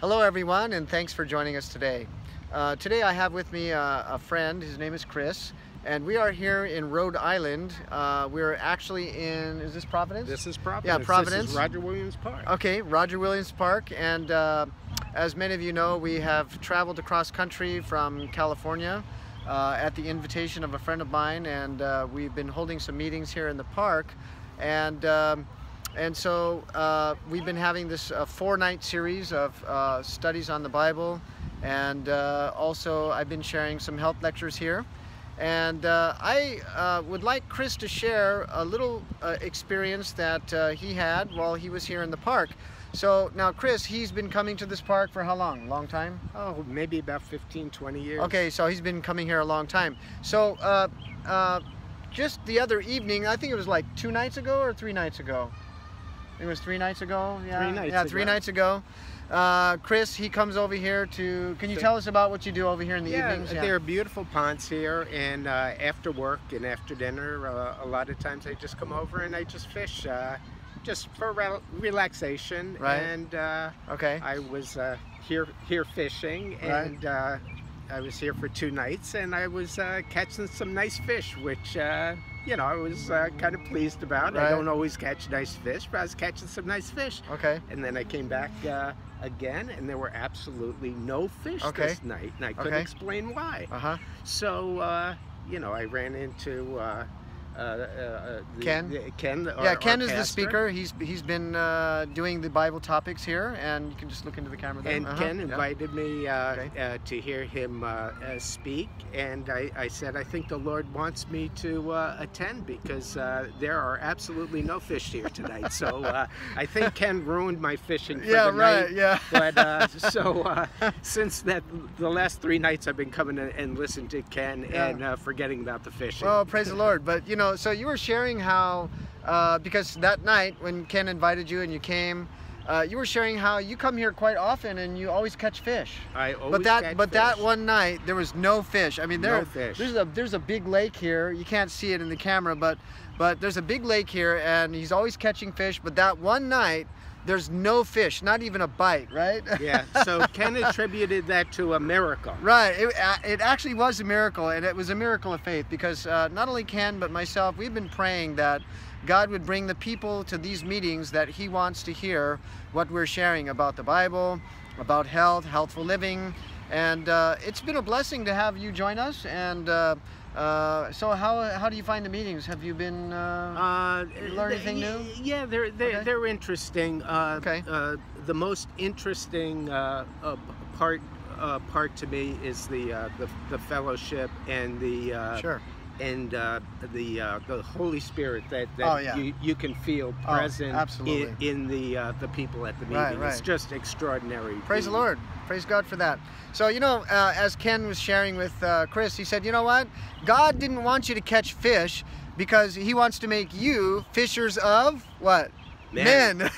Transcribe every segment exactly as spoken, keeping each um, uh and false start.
Hello everyone, and thanks for joining us today. Uh, today I have with me uh, a friend. His name is Chris, and we are here in Rhode Island. Uh, we're actually in, is this Providence? This is Providence. Yeah, Providence. This is Roger Williams Park. Okay, Roger Williams Park, and uh, as many of you know, we have traveled across country from California uh, at the invitation of a friend of mine, and uh, we've been holding some meetings here in the park, and um, And so uh, we've been having this uh, four-night series of uh, studies on the Bible, and uh, also I've been sharing some health lectures here. And uh, I uh, would like Chris to share a little uh, experience that uh, he had while he was here in the park. So now, Chris, he's been coming to this park for how long? Long time? Oh, maybe about fifteen, twenty years. Okay, so he's been coming here a long time. So uh, uh, just the other evening, I think it was like two nights ago or three nights ago. It was three nights ago. Yeah, three nights yeah, ago. three nights ago. Uh, Chris, he comes over here to. Can you tell us about what you do over here in the yeah, evenings? Yeah, there are beautiful ponds here, and uh, after work and after dinner, uh, a lot of times I just come over and I just fish, uh, just for re relaxation. Right. And uh, okay. I was uh, here here fishing, and right. uh, I was here for two nights, and I was uh, catching some nice fish, which. Uh, You know, I was uh, kind of pleased about. Right. I don't always catch nice fish, but I was catching some nice fish. Okay. And then I came back uh, again, and there were absolutely no fish okay. this night, and I couldn't okay. explain why. Uh-huh. So, uh, you know, I ran into uh, uh, uh, the, Ken. The, Ken. Our, yeah, Ken our is pastor. the speaker. He's he's been uh, doing the Bible topics here, and you can just look into the camera there. And uh-huh. Ken invited yeah. me uh, okay. uh, to hear him uh, uh, speak, and I, I said, I think the Lord wants me to uh, attend because uh, there are absolutely no fish here tonight. So uh, I think Ken ruined my fishing for yeah, the right, night. Yeah, But uh, so uh, since that, the last three nights I've been coming and listening to Ken yeah. and uh, forgetting about the fishing. Well, praise the Lord. But you know, so you were sharing how, uh, because that night when Ken invited you and you came, uh, you were sharing how you come here quite often and you always catch fish. I always but that catch but fish. that one night there was no fish. I mean, there No fish. there's a there's a big lake here. You can't see it in the camera, but but there's a big lake here, and he's always catching fish. But that one night, there's no fish, not even a bite, right? Yeah, so Ken attributed that to a miracle. Right, it, it actually was a miracle, and it was a miracle of faith, because uh, not only Ken, but myself, we've been praying that God would bring the people to these meetings that he wants to hear what we're sharing about the Bible, about health, healthful living, and uh, it's been a blessing to have you join us. And uh, uh, so how, how do you find the meetings? Have you been uh, Uh, learn anything new? Yeah, they're they're, Okay. they're interesting. Uh, Okay. Uh, the most interesting uh, uh, part uh, part to me is the uh, the, the fellowship and the uh, Sure. and uh, the uh, the Holy Spirit that, that Oh, yeah. you, you can feel Oh, present absolutely. in, in the uh, the people at the meeting. Right, right. It's just extraordinary. Praise the Lord. Praise God for that. So, you know, uh, as Ken was sharing with uh, Chris, he said, you know what? God didn't want you to catch fish because he wants to make you fishers of what? Men. Men.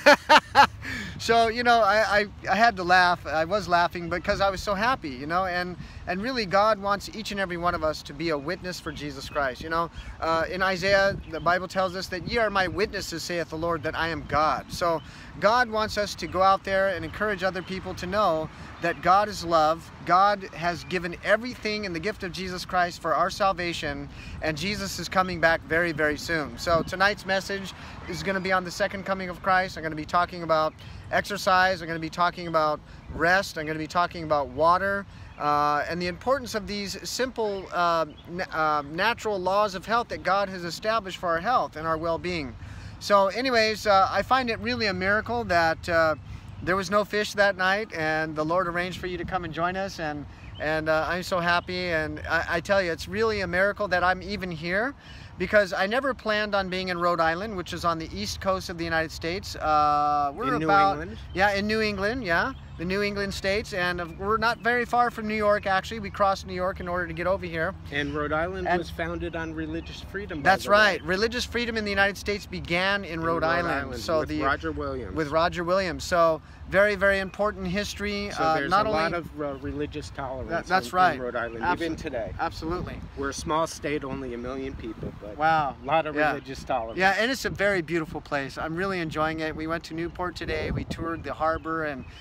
So, you know, I, I, I had to laugh. I was laughing because I was so happy, you know, and, and really God wants each and every one of us to be a witness for Jesus Christ. You know, uh, in Isaiah, the Bible tells us that ye are my witnesses, saith the Lord, that I am God. So God wants us to go out there and encourage other people to know that God is love. God has given everything in the gift of Jesus Christ for our salvation, and Jesus is coming back very, very soon. So tonight's message is going to be on the second coming of Christ. I'm going to be talking about exercise. I'm going to be talking about rest. I'm going to be talking about water, uh, and the importance of these simple uh, na uh, natural laws of health that God has established for our health and our well-being. So anyways, uh, I find it really a miracle that uh, there was no fish that night, and the Lord arranged for you to come and join us, and and uh, I'm so happy. And I, I tell you, it's really a miracle that I'm even here, because I never planned on being in Rhode Island, which is on the east coast of the United States. Uh, we're in New about England? yeah, in New England, yeah, the New England states, and uh, we're not very far from New York. Actually, we crossed New York in order to get over here. And Rhode Island And- was founded on religious freedom. by That's the way. right. Religious freedom in the United States began in, In Rhode, Island. So with the Roger Williams. with Roger Williams. So very, very important history. So uh, there's not a only, lot of uh, religious tolerance That- that's in, right. in Rhode Island, Absol- even today. Absolutely. We're a small state, only a million people, but Wow. a lot of Yeah. religious tolerance. Yeah, and it's a very beautiful place. I'm really enjoying it. We went to Newport today. We toured the harbor and saw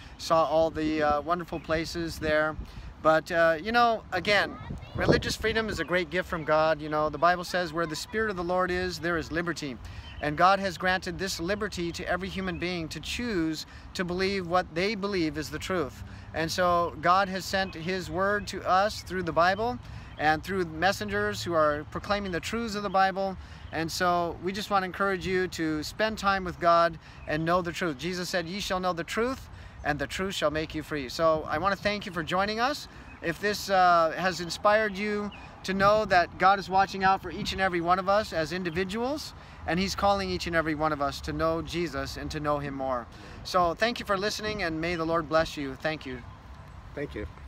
saw all the uh, wonderful places there. But, uh, you know, again, religious freedom is a great gift from God. You know, the Bible says where the Spirit of the Lord is, there is liberty. And God has granted this liberty to every human being to choose to believe what they believe is the truth. And so God has sent His word to us through the Bible and through messengers who are proclaiming the truths of the Bible. And so we just want to encourage you to spend time with God and know the truth. Jesus said, "Ye shall know the truth, and the truth shall make you free." So I want to thank you for joining us. If this uh, has inspired you to know that God is watching out for each and every one of us as individuals, and He's calling each and every one of us to know Jesus and to know Him more. So thank you for listening, and may the Lord bless you. Thank you. Thank you.